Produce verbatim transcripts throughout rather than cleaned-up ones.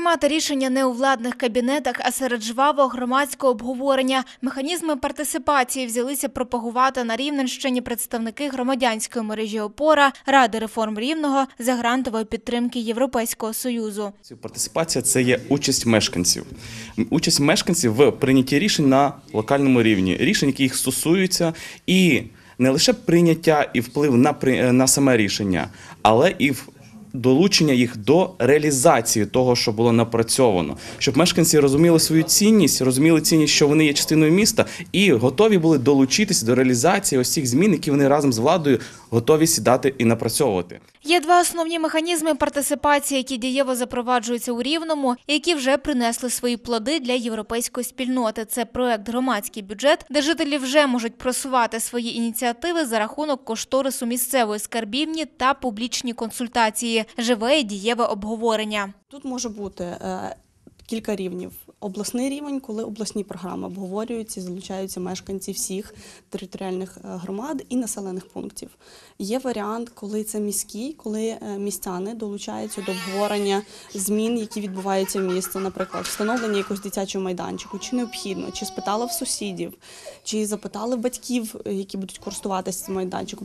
Приймати рішення не у владних кабінетах, а серед жвавого громадського обговорення. Механізми партисипації взялися пропагувати на Рівненщині представники громадянської мережі «Опора», Ради реформ Рівного за грантової підтримки Європейського Союзу. Партисипація – це є участь мешканців. Участь мешканців в прийнятті рішень на локальному рівні. Рішень, які їх стосуються, і не лише прийняття і вплив на, на саме рішення, але і в долучення їх до реалізації того, що було напрацьовано. Щоб мешканці розуміли свою цінність, розуміли цінність, що вони є частиною міста, і готові були долучитися до реалізації ось цих змін, які вони разом з владою готові сідати і напрацьовувати. Є два основні механізми партисипації, які дієво запроваджуються у Рівному, і які вже принесли свої плоди для європейської спільноти. Це проект «Громадський бюджет», де жителі вже можуть просувати свої ініціативи за рахунок кошторису місцевої скарбівні та публічні консультації. Живе і дієве обговорення. Тут може бути е, кілька рівнів. Обласний рівень, коли обласні програми обговорюються, залучаються мешканці всіх територіальних громад і населених пунктів. Є варіант, коли це міський, коли містяни долучаються до обговорення змін, які відбуваються в місті, наприклад, встановлення якогось дитячого майданчику, чи необхідно, чи спитали в сусідів, чи запитали батьків, які будуть користуватися цим майданчиком.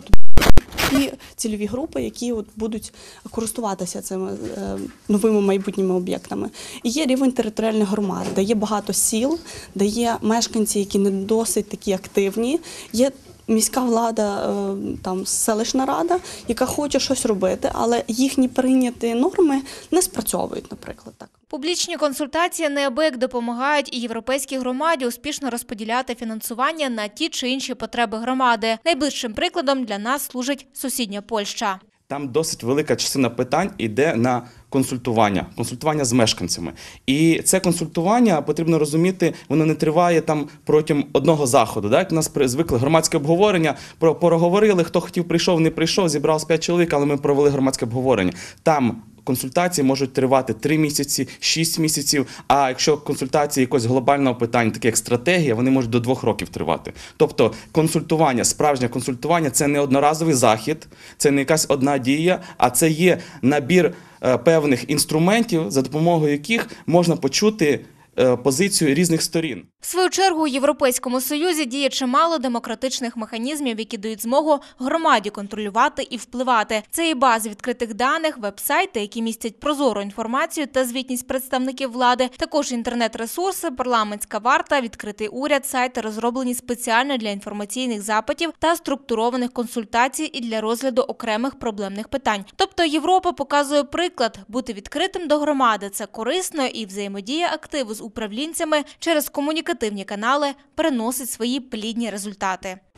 І цільові групи, які от будуть користуватися цими е, новими майбутніми об'єктами. І є рівень територіальних громад, де є багато сіл, де є мешканці, які не досить такі активні, є міська влада, е, там селищна рада, яка хоче щось робити, але їхні прийняті норми не спрацьовують, наприклад, так. Публічні консультації неабияк допомагають і європейській громаді успішно розподіляти фінансування на ті чи інші потреби громади. Найближчим прикладом для нас служить сусідня Польща. Там досить велика частина питань йде на консультування, консультування з мешканцями. І це консультування, потрібно розуміти, воно не триває там протягом одного заходу. Так? У нас звикли громадське обговорення, проговорили, хто хотів прийшов, не прийшов, зібралось п'ять чоловік, але ми провели громадське обговорення. Там консультації можуть тривати три місяці, шість місяців, а якщо консультації якогось глобального питання, таке як стратегія, вони можуть до двох років тривати. Тобто консультування, справжнє консультування – це не одноразовий захід, це не якась одна дія, а це є набір певних інструментів, за допомогою яких можна почути позицію різних сторін. В свою чергу у Європейському Союзі діє чимало демократичних механізмів, які дають змогу громаді контролювати і впливати. Це і бази відкритих даних, веб-сайти, які містять прозору інформацію та звітність представників влади, також інтернет-ресурси, парламентська варта, відкритий уряд, сайти розроблені спеціально для інформаційних запитів та структурованих консультацій і для розгляду окремих проблемних питань. Тобто Європа показує приклад. Бути відкритим до громади – це корисно, і взаємодія активу з управлінцями через комунікацію канали переносить свої плідні результати.